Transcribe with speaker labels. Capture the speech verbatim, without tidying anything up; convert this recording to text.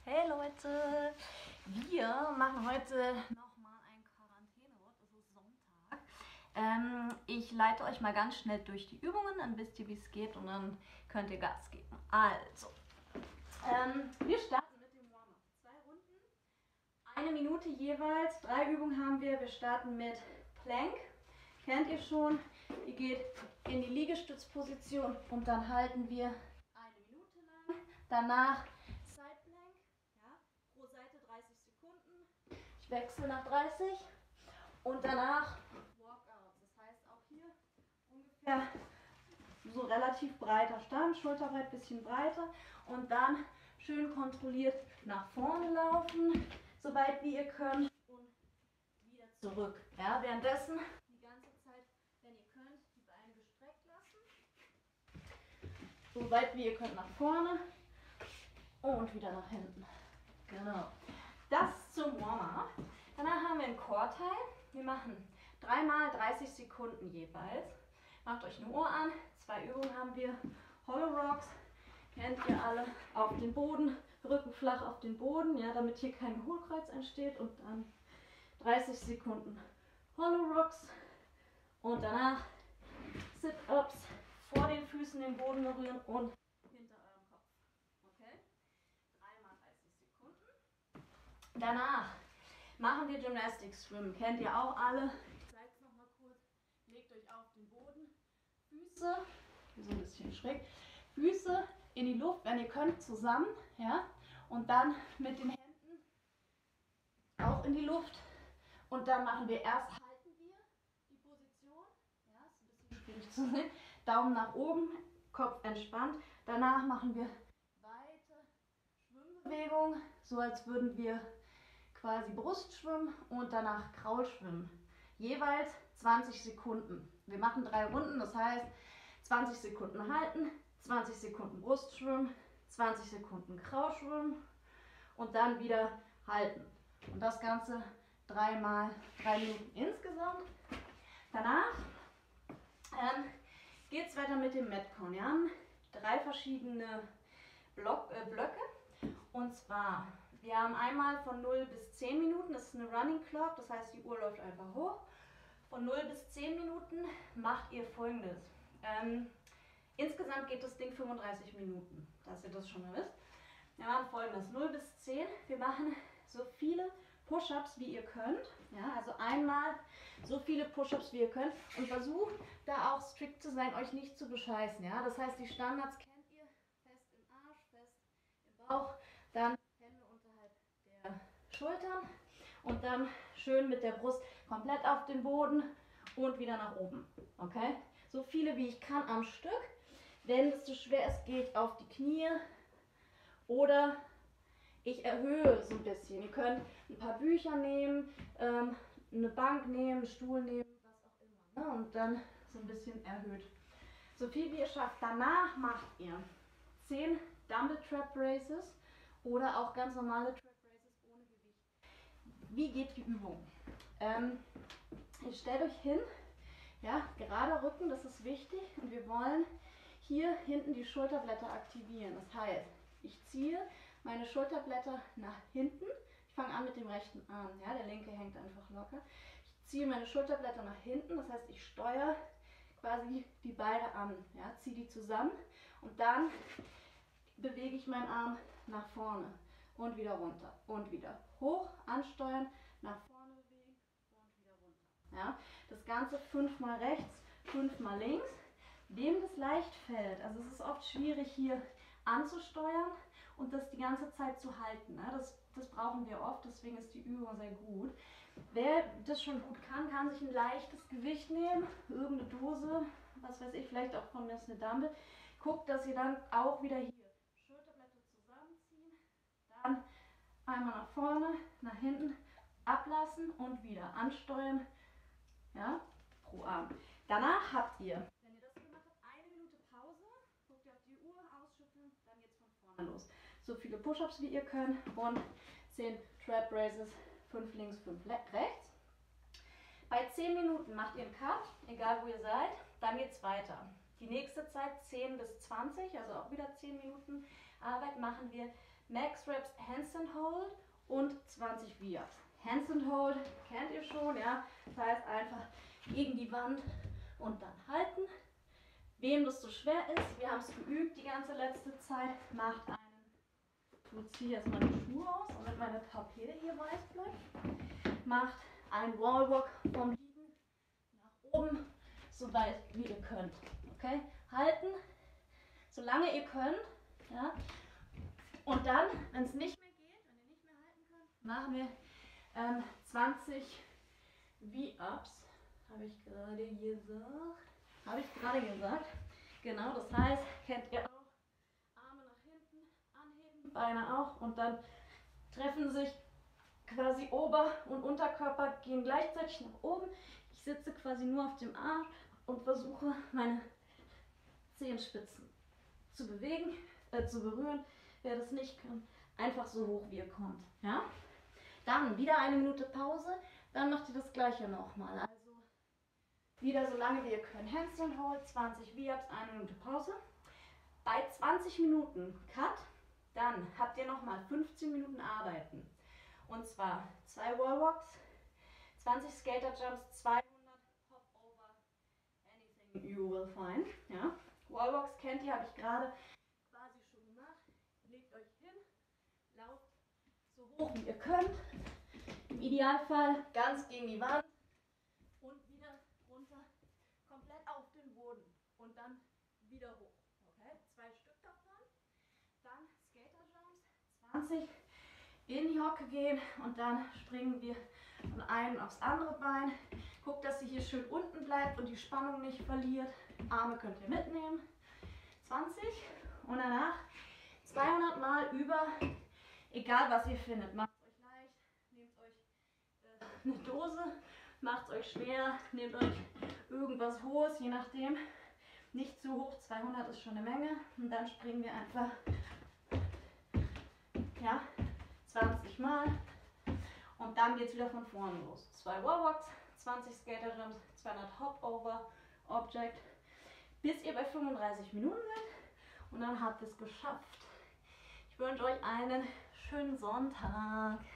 Speaker 1: Hey Leute, wir machen heute nochmal ein Quarantäne-Wort, es ist Sonntag. Ähm, ich leite euch mal ganz schnell durch die Übungen, dann wisst ihr, wie es geht und dann könnt ihr Gas geben. Also, ähm, wir starten mit dem Warm-up. Zwei Runden, eine Minute jeweils, drei Übungen haben wir. Wir starten mit Plank, kennt ihr schon. Ihr geht in die Liegestützposition und dann halten wir eine Minute lang. Danach dreißig Sekunden. Ich wechsle nach dreißig und danach Walkouts. Das heißt auch hier ungefähr so relativ breiter Stand, Schulterbreit ein bisschen breiter und dann schön kontrolliert nach vorne laufen, so weit wie ihr könnt und wieder zurück. Ja, währenddessen die ganze Zeit, wenn ihr könnt, die Beine gestreckt lassen. So weit wie ihr könnt nach vorne und wieder nach hinten. Genau. Das zum Warm-up. Danach haben wir einen Core-Teil. Wir machen dreimal dreißig Sekunden jeweils. Macht euch eine Uhr an. Zwei Übungen haben wir. Hollow Rocks. Kennt ihr alle. Auf den Boden. Rücken flach auf den Boden, ja, damit hier kein Hohlkreuz entsteht. Und dann dreißig Sekunden Hollow Rocks. Und danach Sit-Ups. Vor den Füßen den Boden berühren und hinter eurem Kopf. Okay? Dreimal dreißig Sekunden. Danach machen wir Gymnastic Swim. Kennt ihr auch alle. Ich zeige es nochmal kurz. Legt euch auf den Boden. Füße, so ein bisschen schräg. Füße in die Luft, wenn ihr könnt, zusammen. Ja? Und dann mit den Händen auch in die Luft. Und dann machen wir erst, halten wir die Position. Ja, ist ein bisschen schwierig zu sehen. Daumen nach oben, Kopf entspannt. Danach machen wir weite Schwimmbewegung, so als würden wir quasi Brustschwimmen und danach Kraulschwimmen. Jeweils zwanzig Sekunden. Wir machen drei Runden, das heißt zwanzig Sekunden halten, zwanzig Sekunden Brustschwimmen, zwanzig Sekunden Kraulschwimmen und dann wieder halten. Und das Ganze dreimal, drei Minuten insgesamt. Danach ähm, geht es weiter mit dem Metcon. Wir haben drei verschiedene Block, äh, Blöcke. Und zwar, wir haben einmal von null bis zehn Minuten, das ist eine Running Clock, das heißt die Uhr läuft einfach hoch. Von null bis zehn Minuten macht ihr Folgendes. Ähm, insgesamt geht das Ding fünfunddreißig Minuten, dass ihr das schon mal wisst. Wir machen Folgendes, null bis zehn, wir machen so viele Push-Ups wie ihr könnt. Ja, also einmal so viele Push-Ups wie ihr könnt und versucht da auch strikt zu sein, euch nicht zu bescheißen. Ja? Das heißt, die Standards kennt ihr, fest im Arsch, fest im Bauch, dann Hände unterhalb der Schultern und dann schön mit der Brust komplett auf den Boden und wieder nach oben. Okay? So viele wie ich kann am Stück. Wenn es zu schwer ist, gehe ich auf die Knie oder ich erhöhe so ein bisschen. Ihr könnt ein paar Bücher nehmen, ähm, eine Bank nehmen, einen Stuhl nehmen, was auch immer. Ne? Und dann so ein bisschen erhöht. So viel wie ihr schafft. Danach macht ihr zehn Dumbbell Trap Races oder auch ganz normale Trap Races ohne Gewicht. Wie geht die Übung? Ähm, ihr stellt euch hin, ja, gerader Rücken, das ist wichtig. Und wir wollen hier hinten die Schulterblätter aktivieren. Das heißt, ich ziehe meine Schulterblätter nach hinten. Ich fange an mit dem rechten Arm. Ja, der linke hängt einfach locker. Ich ziehe meine Schulterblätter nach hinten. Das heißt, ich steuere quasi die Beine an. Ja, ziehe die zusammen. Und dann bewege ich meinen Arm nach vorne. Und wieder runter. Und wieder hoch, ansteuern, nach vorne bewegen und wieder runter. Ja, das Ganze fünfmal rechts, fünfmal links. Wem das leicht fällt, also es ist oft schwierig hier anzusteuern und das die ganze Zeit zu halten. Ne? Das, das brauchen wir oft, deswegen ist die Übung sehr gut. Wer das schon gut kann, kann sich ein leichtes Gewicht nehmen, irgendeine Dose, was weiß ich, vielleicht auch von mir ist eine Dumbbell. Guckt, dass ihr dann auch wieder hier Schulterblätter zusammenziehen, dann einmal nach vorne, nach hinten, ablassen und wieder ansteuern, ja, pro Arm. Danach habt ihr, wenn ihr das gemacht habt, eine Minute Pause, guckt ihr auf die Uhr, ausschütteln, dann geht's von vorne los. So viele Push-Ups wie ihr könnt und zehn Trap Races, fünf links, fünf rechts. Bei zehn Minuten macht ihr einen Cut, egal wo ihr seid, dann geht's weiter. Die nächste Zeit zehn bis zwanzig, also auch wieder zehn Minuten Arbeit, machen wir Max Reps Handstand Hold und zwanzig V-Ups. Handstand Hold kennt ihr schon, ja. Das heißt einfach gegen die Wand und dann halten. Wem das so schwer ist, wir haben es geübt die ganze letzte Zeit, macht einen, ich ziehe jetzt mal die Schuhe aus, damit meine Papete hier weiß bleibt. Macht einen Wallwalk vom Liegen nach oben, so weit wie ihr könnt. Okay? Halten, solange ihr könnt. Ja? Und dann, wenn es nicht mehr geht, wenn ihr nicht mehr halten könnt, machen wir ähm, zwanzig V-Ups. Habe ich gerade gesagt. Habe ich gerade gesagt. Genau, das heißt, kennt ihr auch. Arme nach hinten anheben, Beine auch und dann treffen sich quasi Ober- und Unterkörper gehen gleichzeitig nach oben. Ich sitze quasi nur auf dem Arsch und versuche meine Zehenspitzen zu bewegen, äh, zu berühren. Wer das nicht kann, einfach so hoch wie ihr kommt. Ja? Dann wieder eine Minute Pause, dann macht ihr das gleiche nochmal. Also wieder so lange wie ihr könnt. Handstand Hold, zwanzig V-Ups, eine Minute Pause. Bei zwanzig Minuten Cut, dann habt ihr nochmal fünfzehn Minuten arbeiten. Und zwar zwei Wallwalks, zwanzig Skater Jumps, zweihundert Hop Over, anything you will find. Ja? Wallwalks kennt ihr, habe ich gerade quasi schon gemacht. Legt euch hin, lauft so hoch wie ihr könnt. Im Idealfall ganz gegen die Wand und wieder runter, komplett auf den Boden und dann wieder hoch. Okay? Zwei Stück davon. Dann Skater Jumps, zwanzig. In die Hocke gehen und dann springen wir von einem aufs andere Bein. Guckt, dass ihr hier schön unten bleibt und die Spannung nicht verliert. Arme könnt ihr mitnehmen. zwanzig und danach zweihundert Mal über, egal was ihr findet. Macht es euch leicht, nehmt euch äh, eine Dose, macht es euch schwer, nehmt euch irgendwas Hohes, je nachdem. Nicht zu hoch, zweihundert ist schon eine Menge. Und dann springen wir einfach, ja, zwanzig Mal und dann geht es wieder von vorne los. Zwei Wallwalks, zwanzig Skater Jumps, zweihundert Hop Over Object, bis ihr bei fünfunddreißig Minuten seid und dann habt ihr es geschafft. Ich wünsche euch einen schönen Sonntag.